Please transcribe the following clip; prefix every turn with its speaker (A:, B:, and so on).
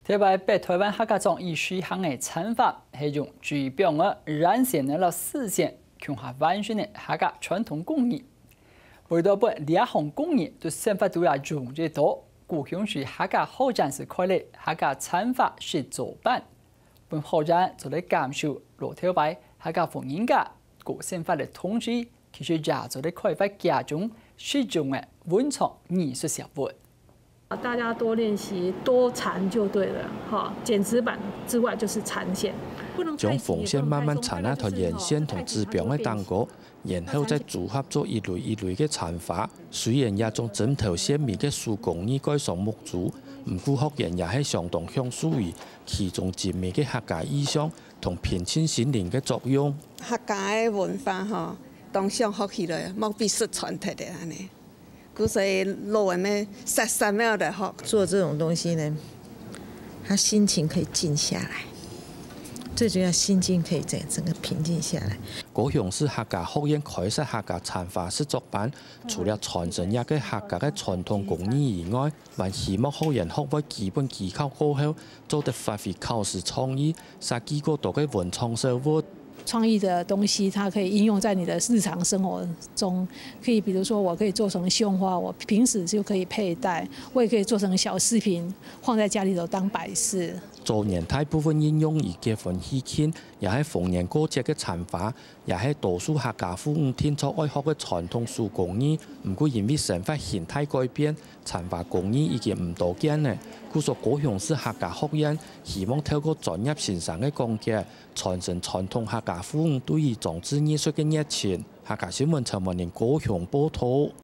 A: 台湾客家莊以水行嘅產法係用最表嘅染線嘅絲線，強化完全嘅客家傳統工藝。為到把兩項工藝都生發到也融入到，故鄉是客家好戰士開嚟客家產法是做版，本好戰就嚟減少落台灣客家風人家個生發嘅統治，其實也就嚟開發家中實種嘅文創藝術生活。
B: 大家多練習，多纏就對了。哈，剪紙板之外就是纏線。
C: 將縫線慢慢纏一條沿線同指標嘅單個，然後再組合做一類一類嘅纏法。雖然也將整條鮮美嘅手工藝改上木竹，唔過學人也係相當享受於其中精美嘅客家意象同平靜心靈嘅作用。
D: 客家嘅文化哈，當上學起來冇必失傳承的安尼。古時老人們三秒的學
E: 做這種東西呢，他心情可以靜下來，最主要心境可以整個平靜下來。
C: 高雄市客家學院開設客家產法製作班，除了傳承一個客家嘅傳統工藝以外，還希望學員學會基本技巧過後，做得發揮考試創意，設計過多嘅文創生活。
B: 創意的東西，它可以應用在你的日常生活中。可以，比如說，我可以做成繡花，我平時就可以佩戴；我也可以做成小飾品，放在家裡頭當擺飾。
C: 做年大部分應用以結婚喜慶，也係逢年過節嘅產法，也係多數客家婦女天初愛學嘅傳統手工藝。唔過因為生活形態改變，產法工藝已經唔多見咧。故所高雄市客家學院希望透過專業先生嘅講解，傳承傳統客家婦女對於裝置藝術嘅熱情。客家新聞陳文年高雄報道。